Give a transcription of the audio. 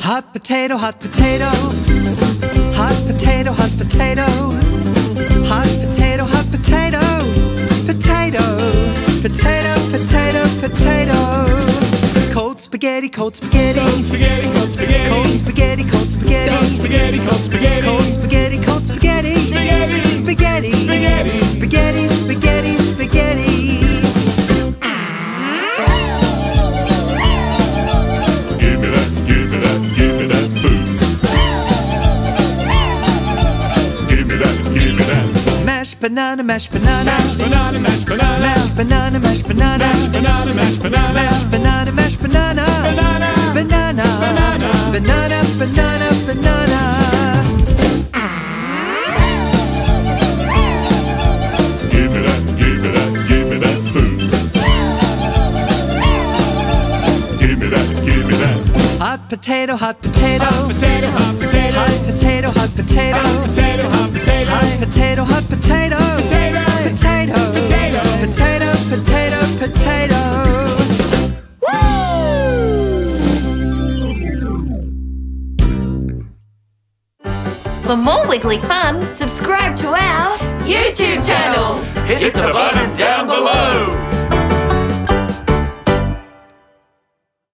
Hot potato, hot potato. Hot potato, hot potato. Hot potato, hot potato. Potato, potato, potato, potato. Cold spaghetti, cold spaghetti. Cold spaghetti, cold spaghetti. Cold spaghetti, cold spaghetti. Cold spaghetti, cold spaghetti. Cold spaghetti, cold spaghetti. Spaghetti, spaghetti, spaghetti, spaghetti, spaghetti, spaghetti. Give me that, give me that, give me that food. Give me that, give me that. Mashed banana, mashed banana. Mashed banana, mashed banana. Mashed banana, mashed banana. Mashed banana, mashed banana. Mashed banana, mashed banana. Banana, Banana, banana. banana, banana, banana. Give me that, give me that, give me that food. Give me that, give me that. Hot potato, hot potato. Hot potato, hot potato. Hot potato, hot potato. Hot potato, hot potato. Hot potato, hot potato. Potato, Potato, potato. potato, potato, potato. For more weekly fun, subscribe to our YouTube channel. Hit the button down below.